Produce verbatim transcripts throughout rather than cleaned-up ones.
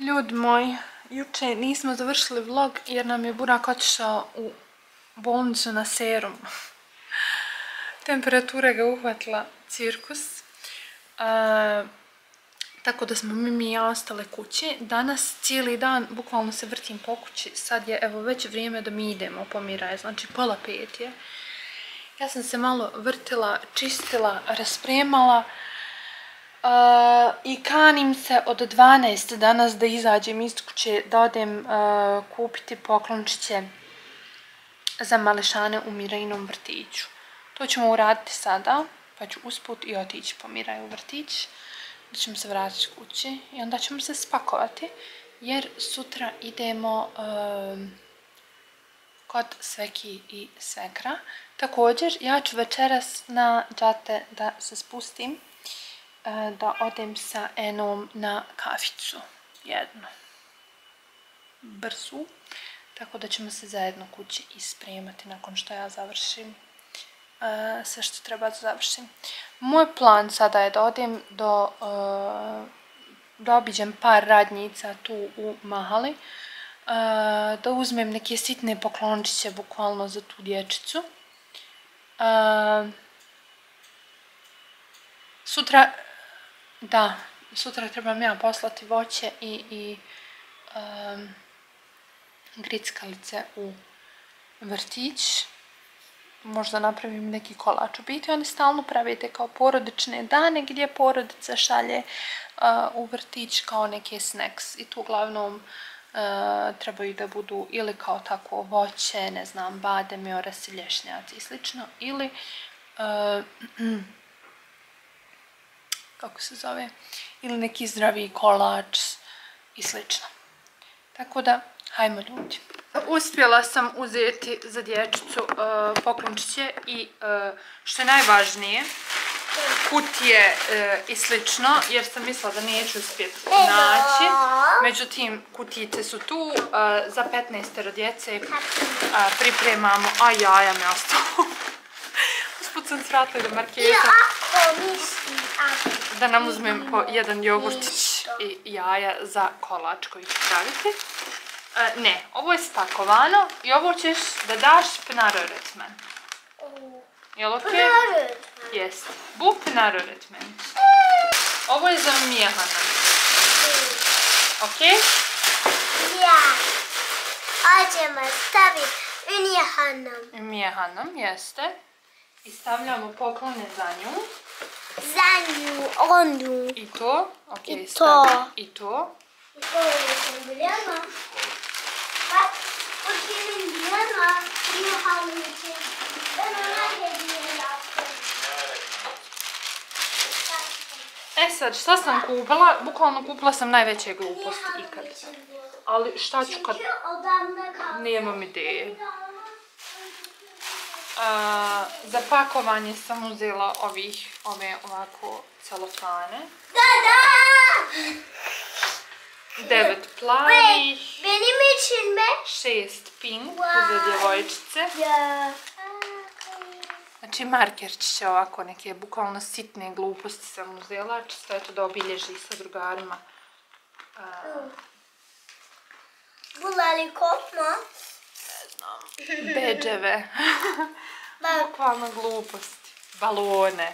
Ljudi moji, juče nismo završili vlog jer nam je Burak otišao u bolnicu na serum. Temperatura ga uhvatila cirkus. Uh, tako da smo mi, mi i ja ostale kući. Danas cijeli dan bukvalno se vrtim po kući. Sad je evo već vrijeme da mi idemo po Miraj, znači pola pet je. Ja sam se malo vrtila, čistila, raspremala. Uh, I kanim se od dvanaest danas da izađem iz kuće, da odem uh, kupiti poklončiće za mališane u Mirajinom vrtiću. To ćemo uraditi sada, pa ću usput i otići po Miraj u vrtić. Da ćemo se vratiti kući i onda ćemo se spakovati, jer sutra idemo uh, kod sveki i svekra. Također, ja ću večeras na džate da se spustim, da odem sa Enom na kaficu, jednu, brzu, tako da ćemo se zajedno kući ispremati nakon što ja završim uh, sve što treba da završim. Moj plan sada je da odem do, uh, da obiđem par radnjica tu u Mahali, uh, da uzmem neke sitne poklončiće bukvalno za tu dječicu. Uh, sutra Da, sutra trebam ja poslati voće i, i um, grickalice u vrtić. Možda napravim neki kolač. U biti oni stalno pravite kao porodične dane gdje porodica šalje uh, u vrtić kao neke snacks. I tu uglavnom uh, trebaju da budu ili kao tako voće, ne znam, bademi, orasi, lješnjaci i slično. Ili uh, kako se zove, ili neki zdravi kolač i slično. Tako da, hajmo ljudi. Uspjela sam uzeti za dječicu uh, poklončiće i uh, što je najvažnije, kutije uh, i slično, jer sam mislila da neću uspjeti naći. Međutim, kutijice su tu, uh, za petnaestero djece uh, pripremamo, a jaja mi ostalo. Usput sam svratila do marketa da nam uzmem po jedan jogurtić i jaja za kolač koji ću praviti. E, ne, ovo je spakovano i ovo ćeš da daš pnaroretmen. Jel ok? Jest. Bu pnaroretmen. Ovo je za Mijahana. Ok? Ja. Hoćemo staviti u Mijahanom. Mijahanom, jeste. I stavljamo poklone za nju. Za nju, onu. I to. Ok, I stavljamo. to. I to. I to je stavljamo. Pa, počinjem djema, Mijahaniće. Eno najhednije jako. E sad, šta sam kupila? Bukvalno kupila sam najveće gluposti ikad. Ali šta ću kad... Nemam ideje. Uh, za pakovanje sam uzela ovih, ove ovako celofane. Da, da! Devet plavih. Beni mičin me? Šest pink za djevojčice. Ja. Znači markerčiće ovako, neke bukvalno sitne gluposti sam uzela, čisto eto da obilježi sa drugarima. Uh, Bulali kopma? Bedževe. Bukvalno gluposti. Balone.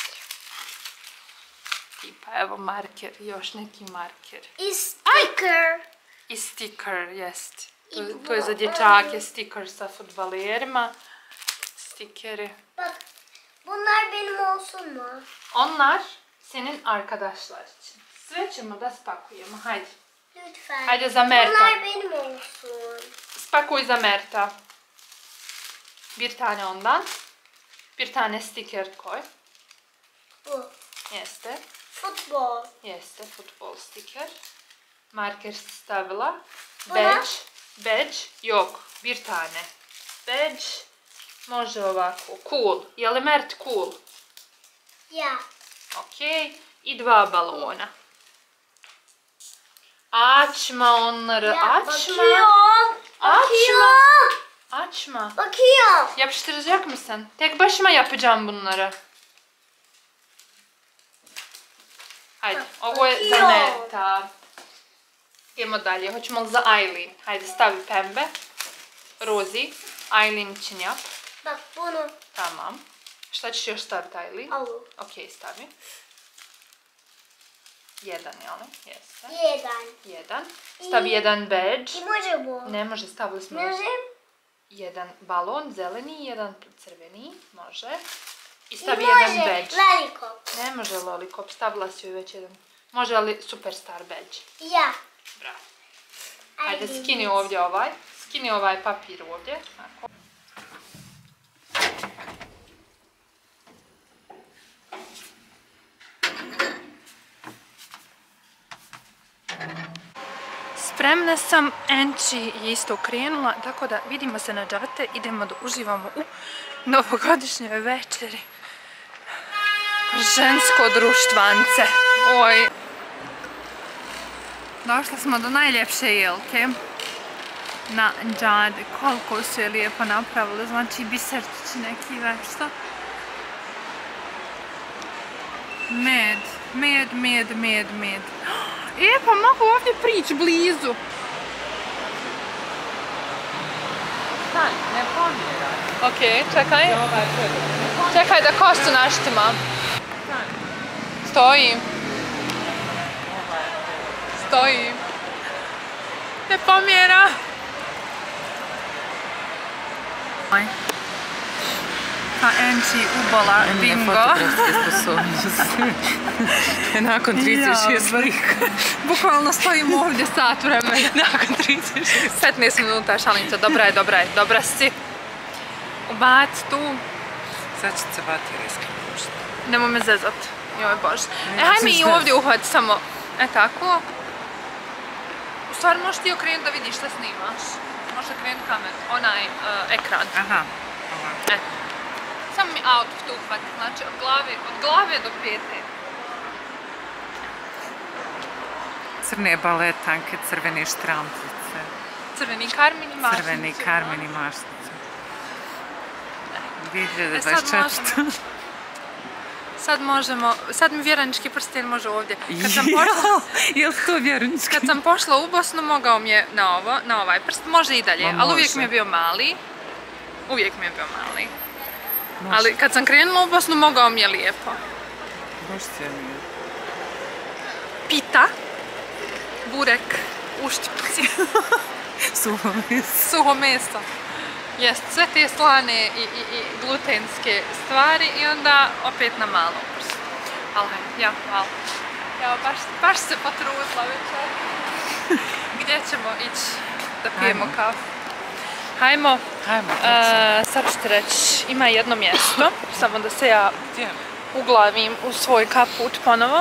Tipa, evo marker, još neki marker. I sticker. I sticker, jest. To, to je za dječake, sticker sa fudbalerima. Stikeri. Bak, bunlar benim olsun mu? Onlar senin arkadaşlar için. Sve ćemo da spakujemo, hajde. Lütfen. Hajde za Merta. Bunlar benim olsun. Spakuj za Merta. Bir tane ondan. Bir tane sticker koy. Bu. Jeste. Futbol. Jeste, futbol sticker. Marker si stavila. Buna? Badge. Badge. Yok, bir tane. Badge. Može ovako. Cool. Je li Mert cool? Ja. Ok. I dva balona. Açma onları. Ya, Açma. bakıyorum. Bakıyorum. Açma. Bakıyorum. Yapıştıracak mısın? Tek başıma yapacağım bunları. Hadi. Ovo je za Merta. Idemo dalje, hoćemo li za Aileen? Hajde, stavi pembe. Rozi, Aileen činjap. Da, puno. Tamam. Šta ćeš još staviti, Aileen? Ovu. Ok, stavi. Jedan, jel? Jeste. Jedan. Jedan. Stavi jedan badge. I može bo? Ne može, stavili smo Može? jedan balon, zeleni, jedan crveni. Može. I stavi I jedan može badge. lollipop. Ne može lollipop, stavila si joj već jedan. Može li superstar badge? Ja. Bravo. Ajde, Aileen. skini ovdje ovaj. Skini ovaj papir ovdje. Tako. Spremna sam, Enči je isto krenula, tako da vidimo se na džate, idemo da uživamo u novogodišnjoj večeri. Žensko društvance. Oj. Došli smo do najljepše jelke na džade. Koliko su je lijepo napravili, znači biserčići neki nešto. Med, med, med, med, med. E, pa mogu ovdje prići blizu. Stani, ne pomjeraj. Ok, čekaj. Ovaj čovjek. Čekaj da koštu naštima. Stoji. Stoji. Ne pomjera. Pa Enči ubola bingo. Fotografske sposobnosti. Nakon trideset šest slika. Bukvalno stojimo ovdje sat vremena. Nakon trideset šest. petnaest minuta, šalim se. Dobra je, dobra je, dobra si. Ubac tu. Sad će se baterijski pušti. Nemo me zezat. Joj bože. E, Ja haj sam mi i zezat. ovdje uhvat samo. E, tako. U stvari možeš ti okrenuti da vidiš šta snimaš. Možeš okrenuti kamer, onaj uh, ekran. Aha. Aha. E. Samo mi outfit uhvati, znači od glave, od glave do pete. Crne baletanke, crvene štrampice. Crveni karmini mašnici. Crveni karmini mašnice. dvije hiljade E, sad dvadeset četvrta. možemo. Sad možemo, sad mi vjernički prsten može ovdje. Kad sam pošla, Jel to vjernički? kad sam pošla u Bosnu, mogao mi je na ovo, na ovaj prst, može i dalje, Ma, ali uvijek može. mi je bio mali. Uvijek mi je bio mali. Može. Ali kad sam krenula u Bosnu, mogao mi je lijepo. Baš se nije. Pita, burek, uštipci, Suho meso. suho meso. Jest, sve te slane i, i, i glutenske stvari i onda opet na malo prst. Ali, ja, hvala. Ja, baš, baš se potrudila večer. Gdje ćemo ići da pijemo Hajmo. kafu? Hajmo. Hajmo, E, sad ću ti reći, ima jedno mjesto, samo da se ja gdje? uglavim u svoj kaput ponovo.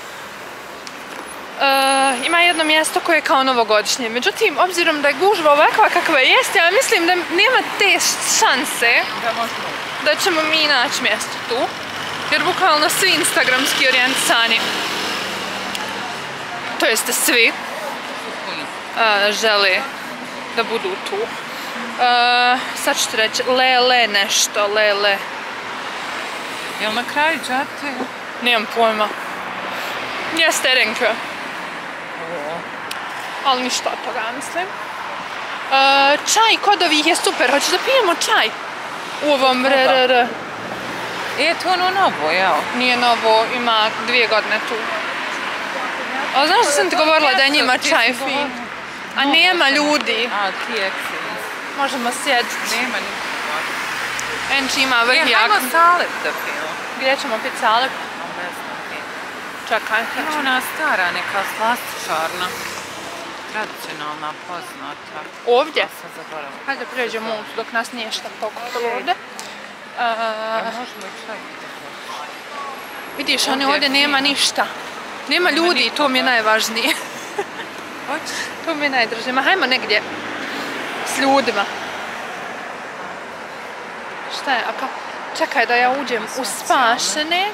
E, ima jedno mjesto koje je kao novogodišnje, međutim, obzirom da je gužva ovakva kakva jest, ja mislim da nema te šanse Da možemo. da ćemo mi naći mjesto tu, jer bukvalno svi instagramski orijentisani, to jeste svi, e, žele da budu tu. E, sad ću ti reći, lele nešto, lele, Jel na kraju džate? nemam pojma. Jeste Renke, ali ništa od toga, mislim. E, čaj kod ovih je super, hoćeš da pijemo čaj? U ovom R R R. E, to ono novo, jel? Nije novo, ima dvije godine tu. A znaš da sam ti govorila da je njima čaj fin? A nema ljudi. A, ti excellence. Možemo sjediti. Nema nikoga. Enči ima E, vrh jak. hajmo salep da pijemo. Gdje ćemo piti salep? A, ne znam, pijemo. Čekaj. Ima ona stara, neka slastičarna. Tradicionalna, poznata. Ovdje? Ja sam zaboravila. Hajde pređemo ovdje dok nas nije šta pokupilo ovdje. A E, možemo i čaj. vidiš, oni Ovdje je ovdje nema fino. ništa. Nema ljudi, to mi je najvažnije. Hoćeš? To mi je najdrže. Ma hajmo negdje s ljudima. Šta je? A ka... Čekaj da ja uđem u spašene.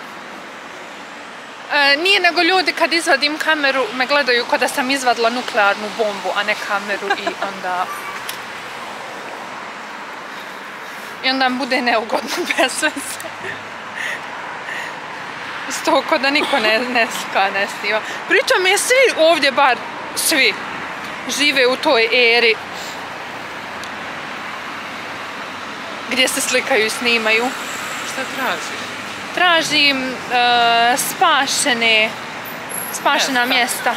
E, nije nego ljudi kad izvadim kameru me gledaju kao da sam izvadila nuklearnu bombu, a ne kameru i onda... I onda mi bude neugodno bez veze. Isto kao da niko ne, ne slika, ne snima. Pritom je svi ovdje bar, svi, žive u toj eri gdje se slikaju i snimaju. Šta tražiš? Tražim uh, spašene, spašena mjesta.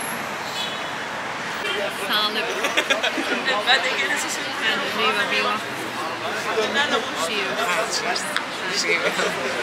Salib. Živa bila. Živa.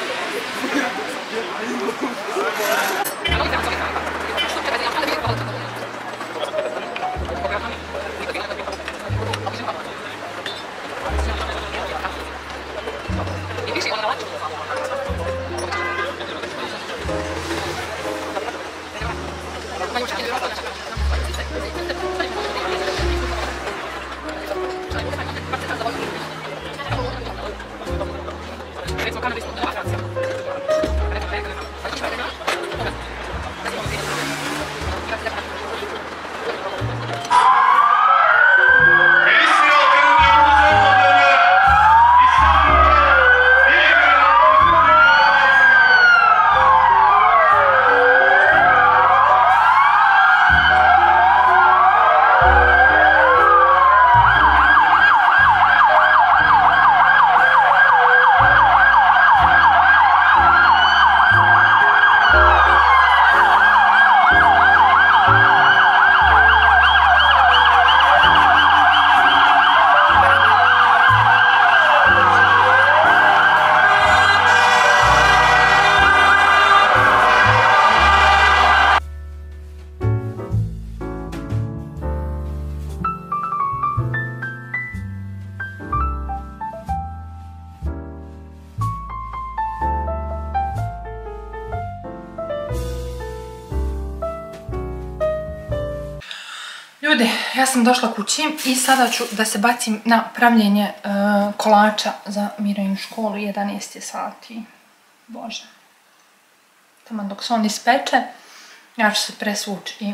Ljudi, ja sam došla kući i sada ću da se bacim na pravljenje uh, kolača za Mirajinu školu. jedanaest je sati. Bože. Tamo dok se on ispeče, ja ću se presvući i...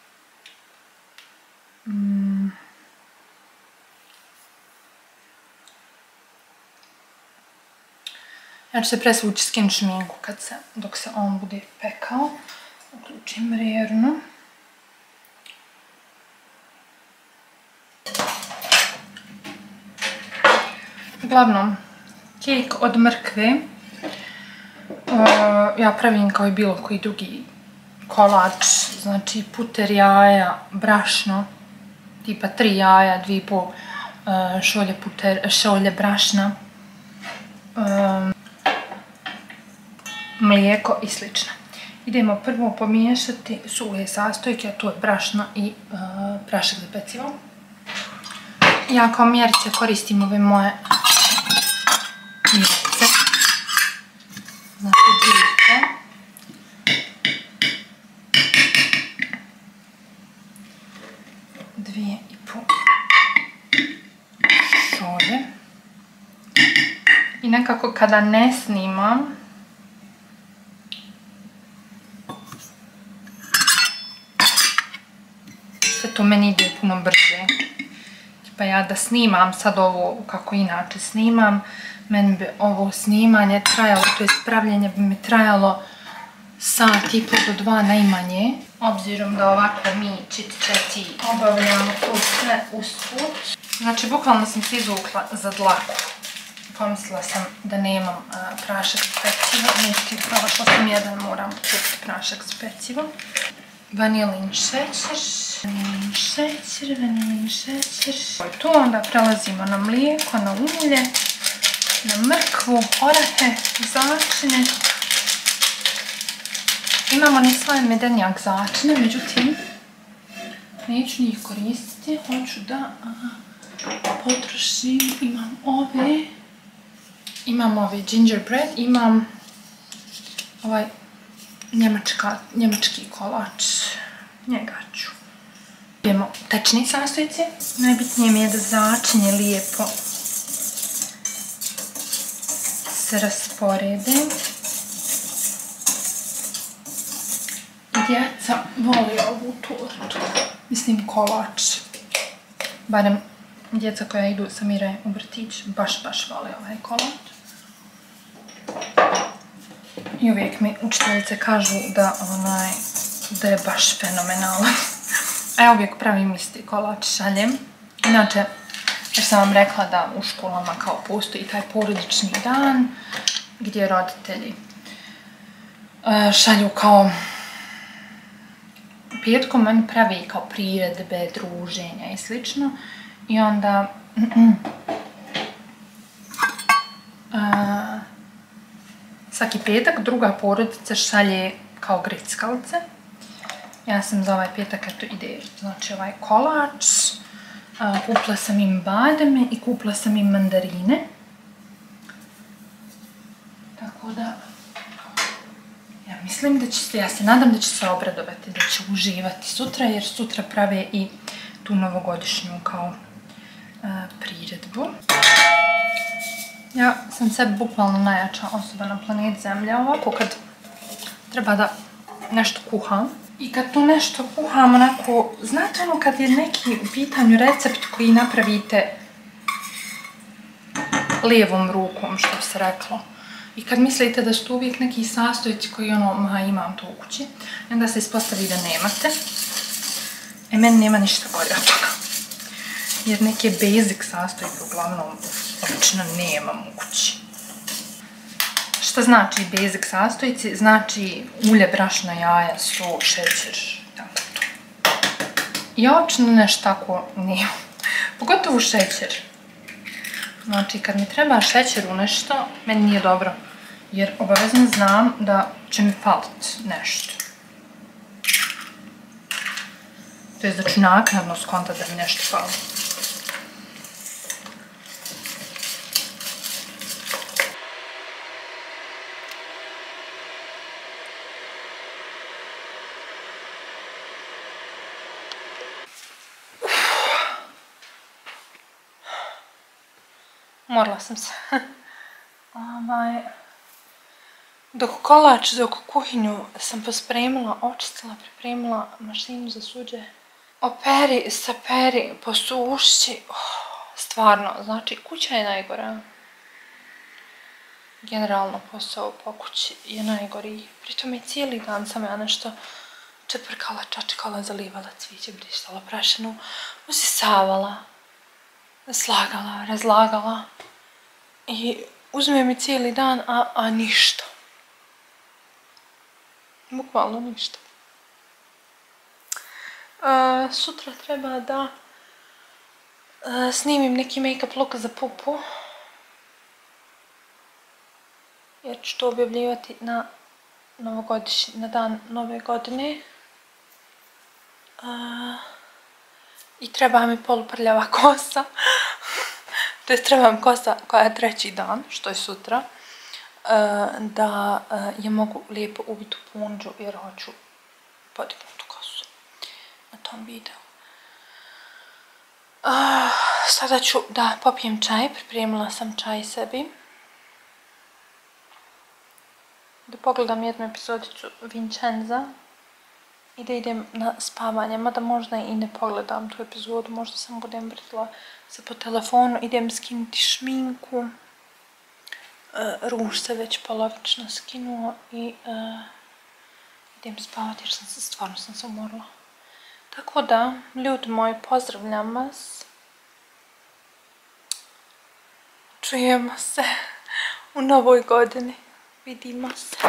Mm. Ja ću se presvući, skinuti šminku kad se, dok se on bude pekao. Uključim rernu. Uglavnom, kejk od mrkve, uh, ja pravim kao i bilo koji drugi kolač, znači puter jaja, brašno, tipa tri jaja, dvije i pol uh, šolje, puter, šolje brašna, um, mlijeko i slično. Idemo prvo pomiješati suhe sastojke, a to je brašno i uh, prašak za pecivo. Ja kao mjerice koristim ove moje mjerice. Znači dvije. Dvije i pol šolje. I nekako kada ne snimam, sve to meni ide puno brže. Pa ja da snimam sad ovo kako inače snimam, meni bi ovo snimanje trajalo, to je pravljenje bi mi trajalo sat i pol do dva najmanje. Obzirom da ovako mi čit-četi obavljamo to sve usput. Znači, bukvalno sam se izvukla za dlaku. Pomislila sam da nemam a, prašak za pecivo, međutim, prošla sam jedan, moram kupiti prašak za pecivo. Vanilin šećer, vanilin šećer, vanilin šećer. To onda prelazimo na mlijeko, na ulje, na mrkvu, orahe, začine. Imamo neslaven medenjak začine, međutim, neću njih koristiti. Hoću da aha, potrošim, imam ove, imam ove gingerbread, imam ovaj Njemačka, njemački kolač, njega ću. Idemo tečni sastojci. Najbitnije mi je da začinje lijepo se rasporede. Djeca voli ovu tortu, mislim kolač. Barem djeca koja idu sa Mire u vrtić baš, baš vole ovaj kolač. I uvijek mi učiteljice kažu da, onaj, da je baš fenomenalan. ja uvijek pravim isti kolač, šaljem. Inače, jer sam vam rekla da u školama kao postoji taj porodični dan gdje roditelji šalju kao petkom meni pravi kao priredbe, druženja i slično. I onda svaki petak druga porodica šalje kao grickalice. Ja sam za ovaj petak, eto, ide, znači ovaj kolač, kupila sam im bademe i kupila sam im mandarine. Tako da, ja mislim da će se, ja se nadam da će se obradovati, da će uživati sutra, jer sutra prave i tu novogodišnju kao priredbu. Ja sam sebi bukvalno najjača osoba na planeti Zemlja, ovako kad treba da nešto kuham. I kad tu nešto kuham, onako, znate ono kad je neki u pitanju recept koji napravite lijevom rukom, što bi se reklo. I kad mislite da su tu uvijek neki sastojci koji ono, ma imam to u kući, i onda se ispostavi da nemate. E, meni nema ništa gore od toga. Jer neke basic sastojke uglavnom obično nemam u kući. Šta znači basic sastojci? Znači ulje, brašna, jaja, so, šećer, tako to. Ja obično nešto tako nemam. Pogotovo šećer. Znači kad mi treba šećer u nešto, meni nije dobro. Jer obavezno znam da će mi falit nešto. To je da ću naknadno skontat da mi nešto fali. Morala sam se. Dok kolač, dok kuhinju sam pospremila, očistila, pripremila mašinu za suđe. Operi, saperi, posuši. Stvarno, znači kuća je najgora. Generalno posao po kući je najgori. Pritom i cijeli dan sam ja nešto čeprkala, čačkala, zalivala cvijeće, brištala prašinu, usisavala, slagala, razlagala. I uzme mi cijeli dan, a, a ništa. Bukvalno ništa. Uh, sutra treba da uh, snimim neki make-up look za pupu. Jer ću to objavljivati na novogodišnji, na dan nove godine. Uh, I treba mi poluprljava kosa. To je treba mi kosa koja je treći dan, što je sutra, da je mogu lijepo ubiti u punđu jer hoću podignuti kosu na tom videu. Sada ću da popijem čaj, pripremila sam čaj sebi. Da pogledam jednu epizodicu Vincenza i da idem na spavanje, mada možda i ne pogledam tu epizodu, možda sam budem vrtila se po telefonu, idem skinuti šminku, ruž se već polovično skinuo i idem spavati jer sam se, stvarno sam se umorila. Tako da, ljudi moji, pozdravljam vas. Čujemo se u novoj godini. Vidimo se.